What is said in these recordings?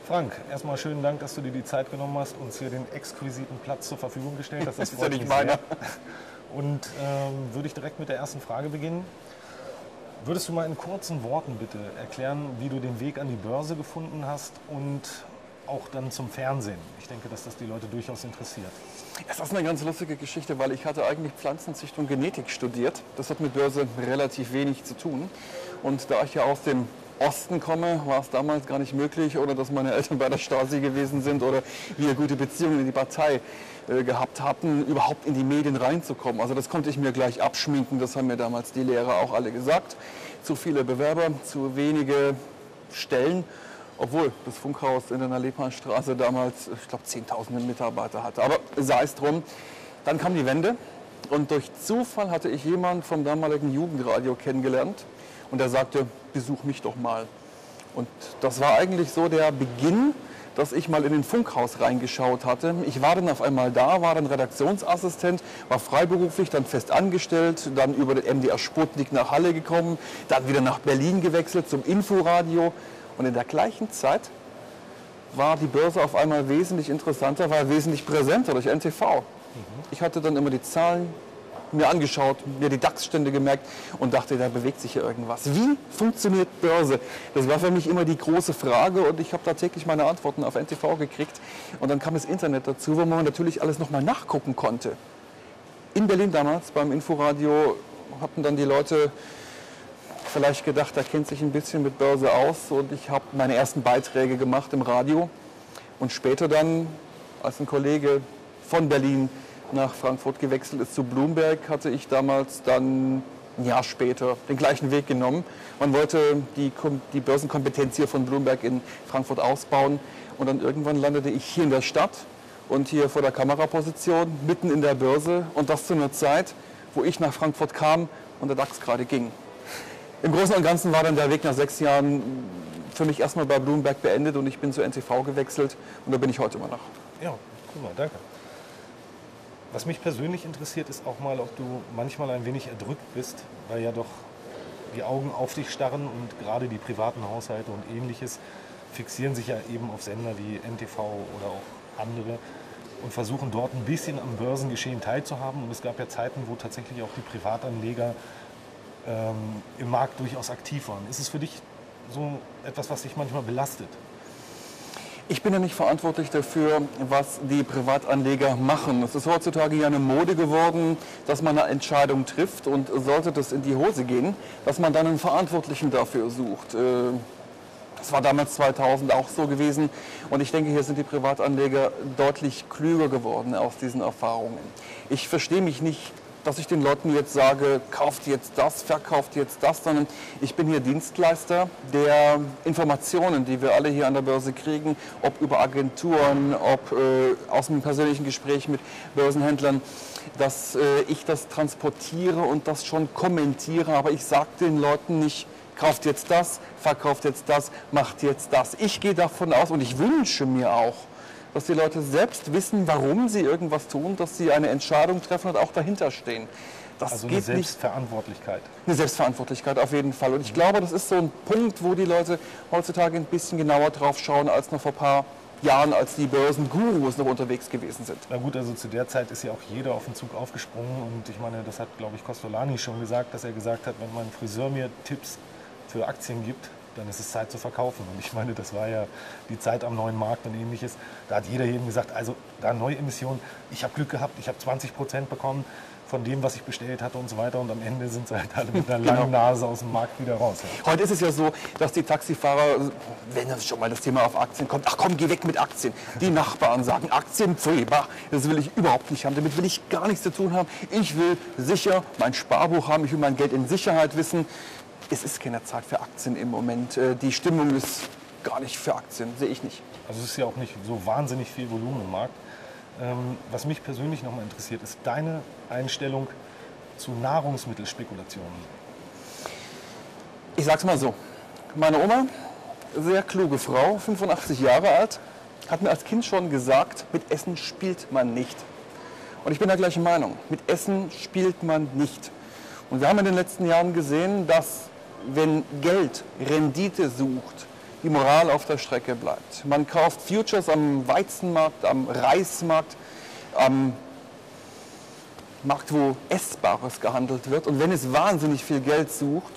Frank, erstmal schönen Dank, dass du dir die Zeit genommen hast, uns hier den exquisiten Platz zur Verfügung gestellt hast. Das ist ja nicht meiner. Und würde ich direkt mit der ersten Frage beginnen. Würdest du mal in kurzen Worten bitte erklären, wie du den Weg an die Börse gefunden hast und auch dann zum Fernsehen? Ich denke, dass das die Leute durchaus interessiert. Das ist eine ganz lustige Geschichte, weil ich hatte eigentlich Pflanzenzüchtung und Genetik studiert. Das hat mit Börse relativ wenig zu tun. Und da ich ja aus dem Osten komme, war es damals gar nicht möglich, oder dass meine Eltern bei der Stasi gewesen sind oder wir gute Beziehungen in die Partei gehabt hatten, überhaupt in die Medien reinzukommen. Also das konnte ich mir gleich abschminken, das haben mir damals die Lehrer auch alle gesagt. Zu viele Bewerber, zu wenige Stellen, obwohl das Funkhaus in der Nalepanstraße damals, ich glaube, 10.000 Mitarbeiter hatte. Aber sei es drum, dann kam die Wende und durch Zufall hatte ich jemanden vom damaligen Jugendradio kennengelernt und der sagte, besuch mich doch mal. Und das war eigentlich so der Beginn, dass ich mal in den Funkhaus reingeschaut hatte. Ich war dann auf einmal da, war dann Redaktionsassistent, war freiberuflich, dann fest angestellt, dann über den MDR Sputnik nach Halle gekommen, dann wieder nach Berlin gewechselt zum Inforadio. Und in der gleichen Zeit war die Börse auf einmal wesentlich interessanter, war wesentlich präsenter durch NTV. Ich hatte dann immer die Zahlen mir angeschaut, mir die DAX-Stände gemerkt und dachte, da bewegt sich ja irgendwas. Wie funktioniert Börse? Das war für mich immer die große Frage und ich habe da täglich meine Antworten auf NTV gekriegt. Und dann kam das Internet dazu, wo man natürlich alles nochmal nachgucken konnte. In Berlin damals beim Inforadio hatten dann die Leute vielleicht gedacht, er kennt sich ein bisschen mit Börse aus und ich habe meine ersten Beiträge gemacht im Radio. Und später dann, als ein Kollege von Berlin nach Frankfurt gewechselt ist zu Bloomberg, hatte ich damals dann ein Jahr später den gleichen Weg genommen. Man wollte die Börsenkompetenz hier von Bloomberg in Frankfurt ausbauen und dann irgendwann landete ich hier in der Stadt und hier vor der Kameraposition, mitten in der Börse und das zu einer Zeit, wo ich nach Frankfurt kam und der DAX gerade ging. Im Großen und Ganzen war dann der Weg nach 6 Jahren für mich erstmal bei Bloomberg beendet und ich bin zu NTV gewechselt und da bin ich heute immer noch. Ja, prima, danke. Was mich persönlich interessiert, ist auch mal, ob du manchmal ein wenig erdrückt bist, weil ja doch die Augen auf dich starren und gerade die privaten Haushalte und Ähnliches fixieren sich ja eben auf Sender wie NTV oder auch andere und versuchen dort ein bisschen am Börsengeschehen teilzuhaben. Und es gab ja Zeiten, wo tatsächlich auch die Privatanleger im Markt durchaus aktiv waren. Ist es für dich so etwas, was dich manchmal belastet? Ich bin ja nicht verantwortlich dafür, was die Privatanleger machen. Es ist heutzutage ja eine Mode geworden, dass man eine Entscheidung trifft und sollte das in die Hose gehen, dass man dann einen Verantwortlichen dafür sucht. Das war damals 2000 auch so gewesen und ich denke, hier sind die Privatanleger deutlich klüger geworden aus diesen Erfahrungen. Ich verstehe mich nicht, dass ich den Leuten jetzt sage, kauft jetzt das, verkauft jetzt das, sondern ich bin hier Dienstleister, der Informationen, die wir alle hier an der Börse kriegen, ob über Agenturen, ob aus einem persönlichen Gespräch mit Börsenhändlern, dass ich das transportiere und das schon kommentiere, aber ich sage den Leuten nicht, kauft jetzt das, verkauft jetzt das, macht jetzt das. Ich gehe davon aus und ich wünsche mir auch, dass die Leute selbst wissen, warum sie irgendwas tun, dass sie eine Entscheidung treffen und auch dahinter stehen. Das also geht eine Selbstverantwortlichkeit. Eine Selbstverantwortlichkeit auf jeden Fall. Und ich glaube, das ist so ein Punkt, wo die Leute heutzutage ein bisschen genauer drauf schauen, als noch vor ein paar Jahren, als die Börsengurus noch unterwegs gewesen sind. Na gut, also zu der Zeit ist ja auch jeder auf den Zug aufgesprungen. Und ich meine, das hat, glaube ich, Kostolani schon gesagt, dass er gesagt hat, wenn mein Friseur mir Tipps für Aktien gibt, dann ist es Zeit zu verkaufen. Und ich meine, das war ja die Zeit am neuen Markt und Ähnliches. Da hat jeder jedem gesagt, also da Neuemissionen, ich habe Glück gehabt, ich habe 20% bekommen von dem, was ich bestellt hatte und so weiter. Und am Ende sind sie halt alle mit einer langen Nase aus dem Markt wieder raus. Ja. Heute ist es ja so, dass die Taxifahrer, wenn das schon mal das Thema auf Aktien kommt, ach komm, geh weg mit Aktien. Die Nachbarn sagen, Aktien, pfui, bah, das will ich überhaupt nicht haben, damit will ich gar nichts zu tun haben. Ich will sicher mein Sparbuch haben, ich will mein Geld in Sicherheit wissen. Es ist keine Zeit für Aktien im Moment. Die Stimmung ist gar nicht für Aktien, sehe ich nicht. Also es ist ja auch nicht so wahnsinnig viel Volumen im Markt. Was mich persönlich nochmal interessiert, ist deine Einstellung zu Nahrungsmittelspekulationen. Ich sag's mal so, meine Oma, sehr kluge Frau, 85 Jahre alt, hat mir als Kind schon gesagt, mit Essen spielt man nicht. Und ich bin der gleichen Meinung, mit Essen spielt man nicht. Und wir haben in den letzten Jahren gesehen, dass wenn Geld Rendite sucht, die Moral auf der Strecke bleibt. Man kauft Futures am Weizenmarkt, am Reismarkt, am Markt, wo Essbares gehandelt wird. Und wenn es wahnsinnig viel Geld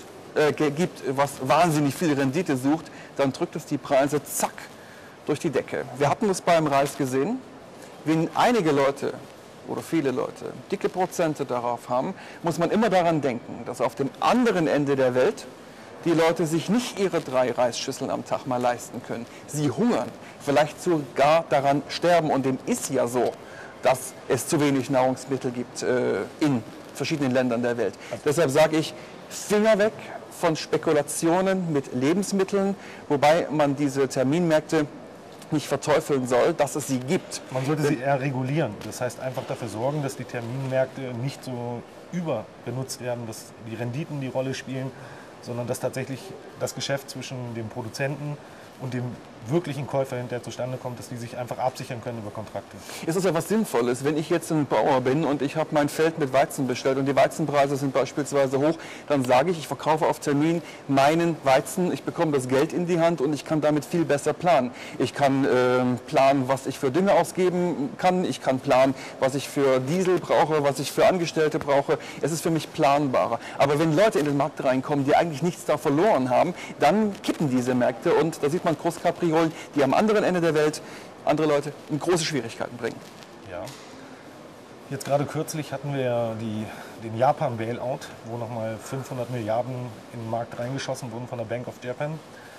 gibt, was wahnsinnig viel Rendite sucht, dann drückt es die Preise zack durch die Decke. Wir hatten das beim Reis gesehen. Wenn einige Leute oder viele Leute dicke Prozente darauf haben, muss man immer daran denken, dass auf dem anderen Ende der Welt die Leute sich nicht ihre 3 Reisschüsseln am Tag mal leisten können. Sie hungern, vielleicht sogar daran sterben. Und dem ist ja so, dass es zu wenig Nahrungsmittel gibt in verschiedenen Ländern der Welt. Deshalb sage ich, Finger weg von Spekulationen mit Lebensmitteln, wobei man diese Terminmärkte nicht verteufeln soll, dass es sie gibt. Man sollte sie eher regulieren. Das heißt einfach dafür sorgen, dass die Terminmärkte nicht so überbenutzt werden, dass die Renditen die Rolle spielen, sondern dass tatsächlich das Geschäft zwischen dem Produzenten und dem wirklichen Käufer hinterher zustande kommt, dass die sich einfach absichern können über Kontrakte. Es ist ja was Sinnvolles, wenn ich jetzt ein Bauer bin und ich habe mein Feld mit Weizen bestellt und die Weizenpreise sind beispielsweise hoch, dann sage ich, ich verkaufe auf Termin meinen Weizen, ich bekomme das Geld in die Hand und ich kann damit viel besser planen. Ich kann planen, was ich für Dünger ausgeben kann, ich kann planen, was ich für Diesel brauche, was ich für Angestellte brauche. Es ist für mich planbarer. Aber wenn Leute in den Markt reinkommen, die eigentlich nichts da verloren haben, dann kippen diese Märkte und da sieht man Großkapriolen, die am anderen Ende der Welt andere Leute in große Schwierigkeiten bringen. Ja. Jetzt gerade kürzlich hatten wir ja den Japan-Bailout, wo nochmal 500 Milliarden in den Markt reingeschossen wurden von der Bank of Japan.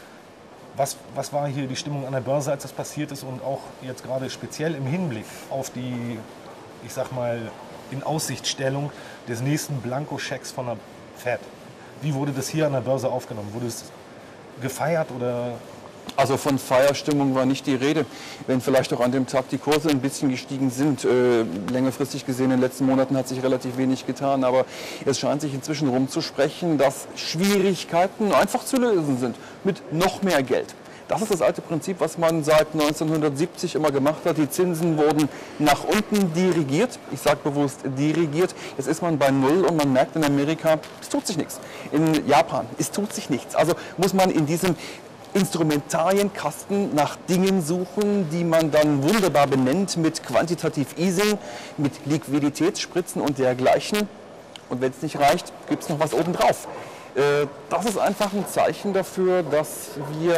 Was war hier die Stimmung an der Börse, als das passiert ist und auch jetzt gerade speziell im Hinblick auf die, ich sag mal, in Aussichtstellung des nächsten Blankoschecks von der Fed? Wie wurde das hier an der Börse aufgenommen? Wurde es gefeiert oder? Also von Feierstimmung war nicht die Rede, wenn vielleicht auch an dem Tag die Kurse ein bisschen gestiegen sind. Längerfristig gesehen in den letzten Monaten hat sich relativ wenig getan, aber es scheint sich inzwischen rumzusprechen, dass Schwierigkeiten einfach zu lösen sind mit noch mehr Geld. Das ist das alte Prinzip, was man seit 1970 immer gemacht hat. Die Zinsen wurden nach unten dirigiert. Ich sage bewusst dirigiert. Jetzt ist man bei Null und man merkt in Amerika, es tut sich nichts. In Japan, es tut sich nichts. Also muss man in diesem Instrumentarienkasten nach Dingen suchen, die man dann wunderbar benennt mit Quantitativ Easing, mit Liquiditätsspritzen und dergleichen. Und wenn es nicht reicht, gibt es noch was obendrauf. Das ist einfach ein Zeichen dafür, dass wir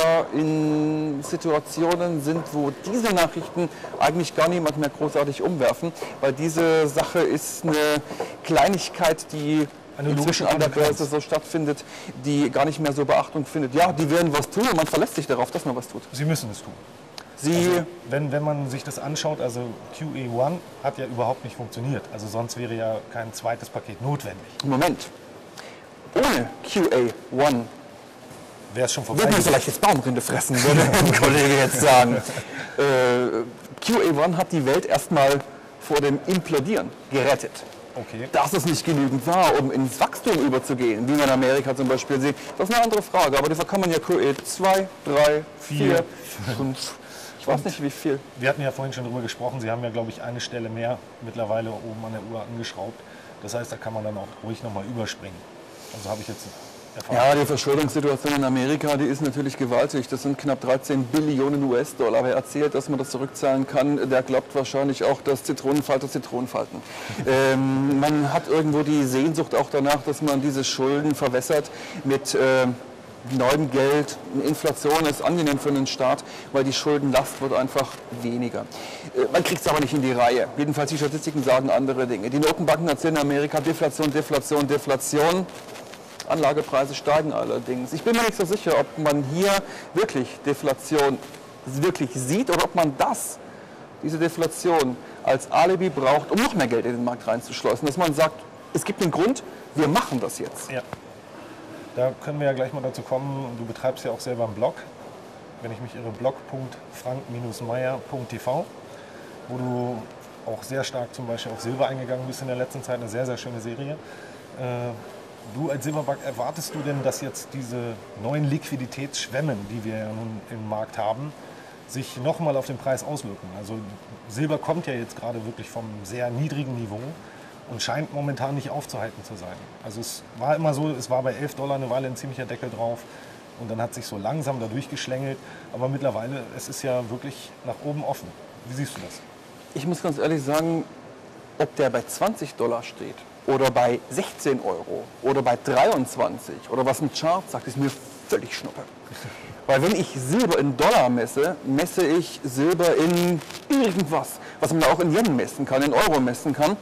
in Situationen sind, wo diese Nachrichten eigentlich gar niemand mehr großartig umwerfen, weil diese Sache ist eine Kleinigkeit, die inzwischen an der Börse so stattfindet, die gar nicht mehr so Beachtung findet. Ja, die werden was tun und man verlässt sich darauf, dass man was tut. Sie müssen es tun. Also, wenn man sich das anschaut, also QE1 hat ja überhaupt nicht funktioniert. Also sonst wäre ja kein zweites Paket notwendig. Moment. Ohne QE1 wäre es schon vorbei. Würde man vielleicht jetzt Baumrinde fressen, würde ein Kollege jetzt sagen. QE1 hat die Welt erstmal vor dem Implodieren gerettet. Okay. Dass es nicht genügend war, um ins Wachstum überzugehen, wie man in Amerika zum Beispiel sieht, das ist eine andere Frage. Aber dafür kann man ja QE 2, 3, 4, 5, ich weiß nicht wie viel. Wir hatten ja vorhin schon darüber gesprochen, Sie haben ja, glaube ich, eine Stelle mehr mittlerweile oben an der Uhr angeschraubt. Das heißt, da kann man dann auch ruhig nochmal überspringen. Also habe ich jetzt erfahren. Ja, die Verschuldungssituation in Amerika, die ist natürlich gewaltig. Das sind knapp 13 Billionen US-Dollar. Wer erzählt, dass man das zurückzahlen kann, der glaubt wahrscheinlich auch, dass Zitronenfalter Zitronenfalten. Man hat irgendwo die Sehnsucht auch danach, dass man diese Schulden verwässert mit neuem Geld. Inflation ist angenehm für einen Staat, weil die Schuldenlast wird einfach weniger. Man kriegt es aber nicht in die Reihe. Jedenfalls die Statistiken sagen andere Dinge. Die Notenbanken erzählen in Amerika Deflation, Deflation, Deflation. Anlagepreise steigen allerdings. Ich bin mir nicht so sicher, ob man hier wirklich Deflation wirklich sieht oder ob man diese Deflation als Alibi braucht, um noch mehr Geld in den Markt reinzuschleusen. Dass man sagt, es gibt einen Grund, wir machen das jetzt. Ja. Da können wir ja gleich mal dazu kommen. Du betreibst ja auch selber einen Blog, wenn ich mich irre, blog.frank-meyer.tv, wo du auch sehr stark zum Beispiel auf Silber eingegangen bist in der letzten Zeit. Eine sehr, sehr schöne Serie. Du als Silberbank, erwartest du denn, dass jetzt diese neuen Liquiditätsschwemmen, die wir ja nun im Markt haben, sich nochmal auf den Preis auswirken? Also Silber kommt ja jetzt gerade wirklich vom sehr niedrigen Niveau und scheint momentan nicht aufzuhalten zu sein. Also es war immer so, es war bei $11 eine Weile ein ziemlicher Deckel drauf. und dann hat sich so langsam da durchgeschlängelt. Aber mittlerweile, es ist ja wirklich nach oben offen. Wie siehst du das? Ich muss ganz ehrlich sagen, ob der bei $20 steht oder bei 16 Euro oder bei 23 oder was ein Chart sagt, ist mir völlig schnuppe. Weil wenn ich Silber in Dollar messe, messe ich Silber in irgendwas, was man auch in Yen messen kann, in Euro messen kann.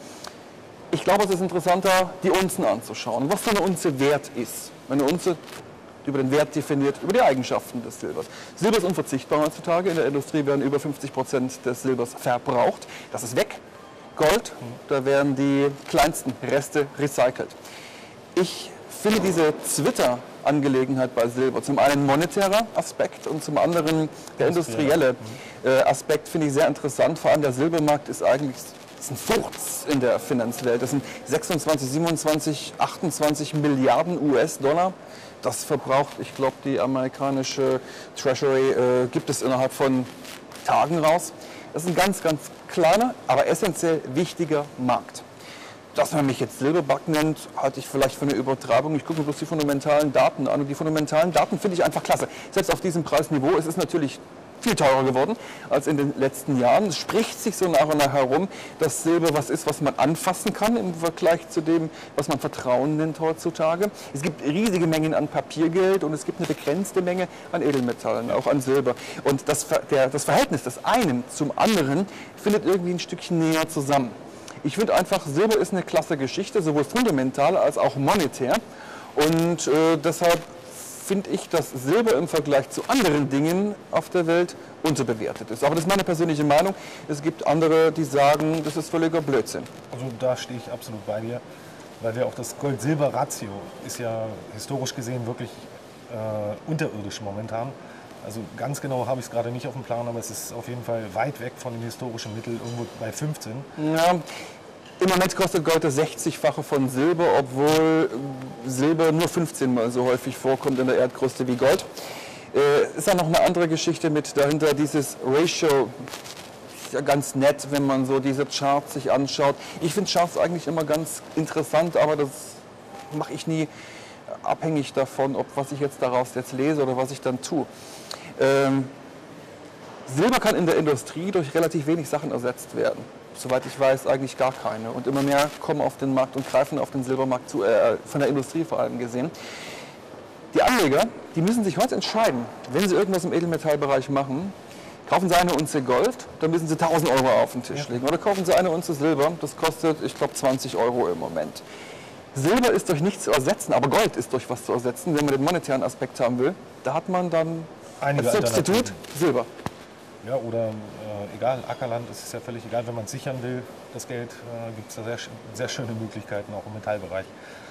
Ich glaube, es ist interessanter, die Unzen anzuschauen, was so eine Unze wert ist. Eine Unze über den Wert definiert, über die Eigenschaften des Silbers. Silber ist unverzichtbar heutzutage. In der Industrie werden über 50% des Silbers verbraucht. Das ist weg. Gold, da werden die kleinsten Reste recycelt. Ich finde diese Twitter-Angelegenheit bei Silber zum einen monetärer Aspekt und zum anderen der industrielle Aspekt finde ich sehr interessant. Vor allem der Silbermarkt ist eigentlich ein Furz in der Finanzwelt. Das sind 26, 27, 28 Milliarden US-Dollar. Das verbraucht, ich glaube, die amerikanische Treasury gibt es innerhalb von Tagen raus. Das ist ein ganz, ganz kleiner, aber essentiell wichtiger Markt. Dass man mich jetzt Silberback nennt, halte ich vielleicht für eine Übertreibung. Ich gucke mir bloß die fundamentalen Daten an und die fundamentalen Daten finde ich einfach klasse. Selbst auf diesem Preisniveau, es ist natürlich viel teurer geworden als in den letzten Jahren. Es spricht sich so nach und nach herum, dass Silber was ist, was man anfassen kann im Vergleich zu dem, was man Vertrauen nennt heutzutage. Es gibt riesige Mengen an Papiergeld und es gibt eine begrenzte Menge an Edelmetallen, auch an Silber. Und das Verhältnis des einen zum anderen findet irgendwie ein Stückchen näher zusammen. Ich finde einfach, Silber ist eine klasse Geschichte, sowohl fundamental als auch monetär. Und deshalb finde ich, dass Silber im Vergleich zu anderen Dingen auf der Welt unterbewertet ist. Aber das ist meine persönliche Meinung. Es gibt andere, die sagen, das ist völliger Blödsinn. Also da stehe ich absolut bei dir, weil wir auch das Gold-Silber-Ratio ist ja historisch gesehen wirklich unterirdisch momentan. Also ganz genau habe ich es gerade nicht auf dem Plan, aber es ist auf jeden Fall weit weg von dem historischen Mittel, irgendwo bei 15. Ja. Im Moment kostet Gold das 60-fache von Silber, obwohl Silber nur 15 Mal so häufig vorkommt in der Erdkruste wie Gold. Ist ja noch eine andere Geschichte mit dahinter, dieses Ratio. Ist ja ganz nett, wenn man so diese Charts sich anschaut. Ich finde Charts eigentlich immer ganz interessant, aber das mache ich nie abhängig davon, ob was ich jetzt daraus jetzt lese oder was ich dann tue. Silber kann in der Industrie durch relativ wenig Sachen ersetzt werden. Soweit ich weiß, eigentlich gar keine. Und immer mehr kommen auf den Markt und greifen auf den Silbermarkt zu, von der Industrie vor allem gesehen. Die Anleger, die müssen sich heute entscheiden, wenn sie irgendwas im Edelmetallbereich machen, kaufen sie eine Unze Gold, dann müssen sie 1.000 Euro auf den Tisch legen. Oder kaufen sie eine Unze Silber, das kostet, ich glaube, 20 Euro im Moment. Silber ist durch nichts zu ersetzen, aber Gold ist durch was zu ersetzen, wenn man den monetären Aspekt haben will. Da hat man dann als Substitut Silber. Ja, oder egal, Ackerland, es ist ja völlig egal, wenn man es sichern will, das Geld, gibt es da sehr schöne Möglichkeiten, auch im Metallbereich.